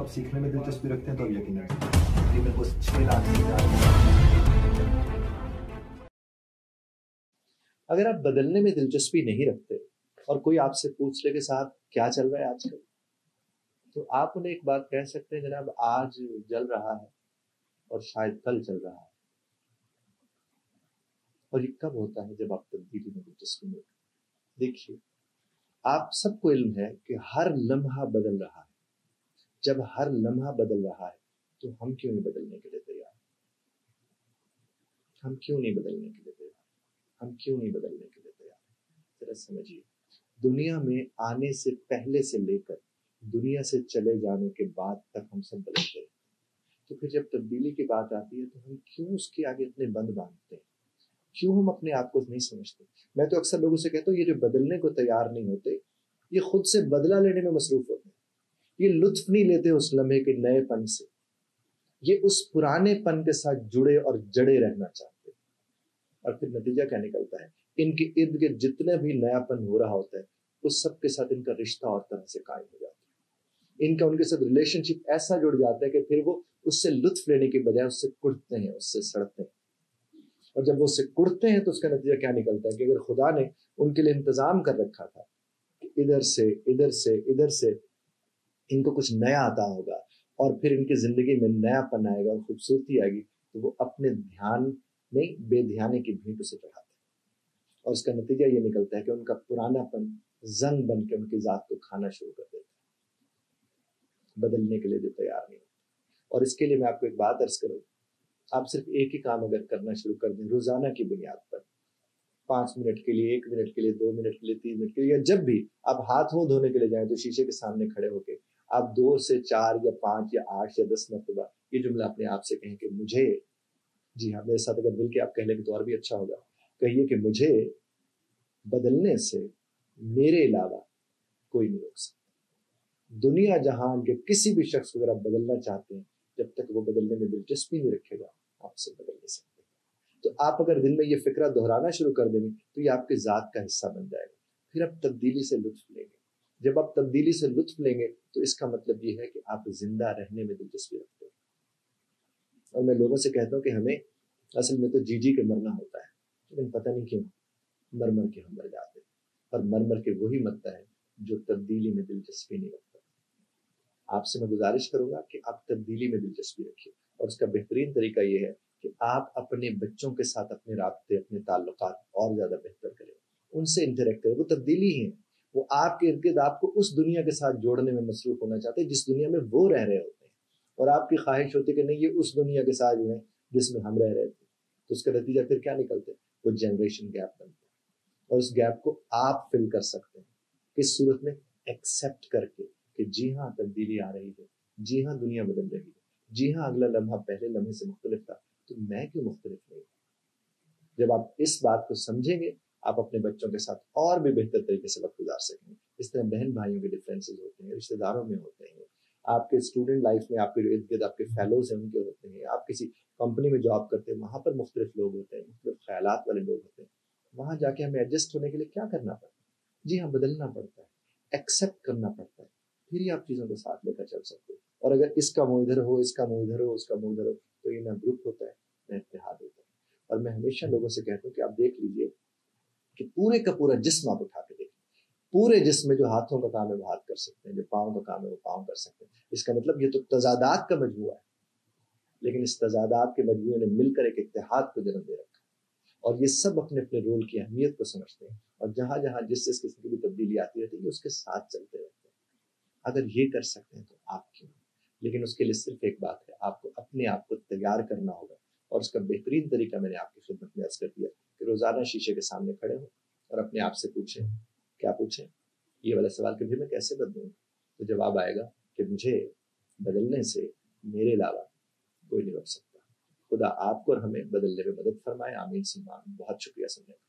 आप सीखने में दिलचस्पी रखते हैं तो अब यकीनन ये मेरे को 6 लाख से अगर आप बदलने में दिलचस्पी नहीं रखते और कोई आपसे पूछ ले कि साहब क्या चल रहा है आजकल, तो आप उन्हें एक बात कह सकते हैं, जनाब आज जल रहा है और शायद कल चल रहा है। और ये कब होता है? जब आप तब्दीली में दिलचस्पी नहीं रखते। देखिए, आप सबको इल्म है कि हर लम्हा बदल रहा है। जब हर लम्हा बदल रहा है तो हम क्यों नहीं बदलने के लिए तैयार? हम क्यों नहीं बदलने के लिए तैयार? हम क्यों नहीं बदलने के लिए तैयार? जरा समझिए, दुनिया में आने से पहले से लेकर दुनिया से चले जाने के बाद तक हम सब बदलते हैं। तो फिर जब तब्दीली की बात आती है तो हम क्यों उसके आगे इतने बंद बांधते हैं? क्यों हम अपने आप को नहीं समझते? मैं तो अक्सर लोगों से कहता हूँ, ये जो बदलने को तैयार नहीं होते, ये खुद से बदला लेने में मसरूफ होते हैं। ये लुत्फ नहीं लेते उस लम्हे के नएपन से, ये उस पुरानेपन के साथ जुड़े और जड़े रहना चाहते हैं। और फिर नतीजा क्या निकलता है? इनके इर्द गिर्द जितने भी नयापन हो रहा होता है उस सब के साथ इनका रिश्ता और तरह से कायम हो जाता है। इनका उनके साथ रिलेशनशिप ऐसा जुड़ जाता है कि फिर वो उससे लुत्फ लेने की बजाय उससे कुड़ते हैं, उससे सड़ते हैं। और जब वो उससे कुड़ते हैं तो उसका नतीजा क्या निकलता है कि अगर खुदा ने उनके लिए इंतजाम कर रखा था कि इधर से इधर से इधर से इनको कुछ नया आता होगा और फिर इनकी जिंदगी में नयापन आएगा और खूबसूरती आएगी, तो वो अपने ध्यान में बेध्यानी की भेंट उसे चढ़ाते हैं। और उसका नतीजा ये निकलता है कि उनका पुरानापन जंग बन के उनकी जात को खाना शुरू कर देता है। बदलने के लिए जो तैयार नहीं होता। और इसके लिए मैं आपको एक बात अर्ज करूँ, आप सिर्फ एक ही काम अगर करना शुरू कर दें रोजाना की बुनियाद पर, 5 मिनट के लिए, 1 मिनट के लिए, 2 मिनट के लिए, 3 मिनट के लिए, या जब भी आप हाथ मुंह धोने के लिए जाएं तो शीशे के सामने खड़े होके आप 2 से 4 या 5 या 8 या 10 मरतबा ये जुमला अपने आप से कहें कि मुझे, जी हाँ, मेरे साथ अगर मिल के आप कह लेंगे तो और भी अच्छा होगा। कहिए कि मुझे बदलने से मेरे अलावा कोई नहीं रोक सकता। दुनिया जहान के किसी भी शख्स को अगर आप बदलना चाहते हैं, जब तक वो बदलने में दिलचस्पी नहीं रखेगा, आपसे बदल नहीं सकते। तो आप अगर दिन में ये फिक्रा दोहराना शुरू कर देंगे तो ये आपके जात का हिस्सा बन जाएगा। फिर आप तब्दीली से लुत्फ लेंगे। जब आप तब्दीली से लुत्फ लेंगे तो इसका मतलब ये है कि आप जिंदा रहने में दिलचस्पी रखते हैं। और मैं लोगों से कहता हूँ कि हमें असल में तो जी के मरना होता है, लेकिन पता नहीं क्यों मर मर के हम मर जाते हैं। और मर मर के वही मरता है जो तब्दीली में दिलचस्पी नहीं रखता। आपसे मैं गुजारिश करूंगा कि आप तब्दीली में दिलचस्पी रखिए। और उसका बेहतरीन तरीका ये है कि आप अपने बच्चों के साथ अपने राब्ते, अपने ताल्लुकात और ज्यादा बेहतर करें, उनसे इंटरेक्ट करें। वो तब्दीली ही है, वो आपके इर्द गिर्द आपको उस दुनिया के साथ जोड़ने में मसरूफ होना चाहते हैं जिस दुनिया में वो रह रहे होते हैं। और आपकी ख्वाहिश होती है कि नहीं, ये उस दुनिया के साथ जुड़े जिसमें हम रह रहे थे। तो उसका नतीजा फिर क्या निकलते हैं? वो जनरेशन गैप बनता है। और उस गैप को आप फिल कर सकते हैं किस सूरत में? एक्सेप्ट करके कि जी हाँ तब्दीली आ रही है, जी हाँ दुनिया बदल रही है, जी हाँ अगला लम्हा पहले लम्हे से मुख्तलिफ था, तो मैं क्यों मुख्तलिफ नहीं? जब आप इस बात को समझेंगे, आप अपने बच्चों के साथ और भी बेहतर तरीके से वक्त गुजार सकेंगे। इस तरह बहन भाइयों के डिफरेंसेस होते हैं, रिश्तेदारों में होते हैं, आपके स्टूडेंट लाइफ में आपके जो इर्द गिर्द आपके फेलोज हैं उनके होते हैं, आप किसी कंपनी में जॉब करते हैं वहां पर मुख्तलिफ लोग होते हैं, मुख्तलिफ ख्यालात वाले लोग होते हैं। वहां जाके हमें एडजस्ट होने के लिए क्या करना पड़ता है? जी हाँ, बदलना पड़ता है, एक्सेप्ट करना पड़ता है, फिर ही आप चीजों को साथ लेकर चल सकते हो। और अगर इसका मुंह इधर हो, इसका मुंह इधर हो, उसका मुंह इधर हो, तो ये ना ग्रुप होता है ना इत्तेहाद होता है। और मैं हमेशा लोगों से कहता हूँ कि आप देख लीजिए कि पूरे का पूरा जिस्म आप उठा के देखिए, पूरे जिस्म में जो हाथों का काम है वो हाथ कर सकते हैं, जो पाँव का काम है वो पाँव कर सकते हैं। इसका मतलब ये तो तजादात का मजमूआ है, लेकिन इस तजादात के मजमूए ने मिलकर एक इत्तेहाद को जन्म दे रखा। और ये सब अपने अपने रोल की अहमियत को समझते हैं और जहां जहां जिस किस्म की भी तब्दीली आती रहती है उसके साथ चलते रहते हैं। अगर ये कर सकते हैं तो आप क्यों? लेकिन उसके लिए सिर्फ एक बात है, आपको अपने आप को तैयार करना होगा। और उसका बेहतरीन तरीका मैंने आपकी खिदमत में अर्ज कर दिया कि रोजाना शीशे के सामने खड़े हो और अपने आप से पूछें, क्या पूछें? ये वाला सवाल कि मैं कैसे बदलूंगा? तो जवाब आएगा कि मुझे बदलने से मेरे अलावा कोई नहीं रोक सकता। खुदा आपको और हमें बदलने में मदद फरमाए। आमीन सुम्मा आमीन। बहुत शुक्रिया सुनने का।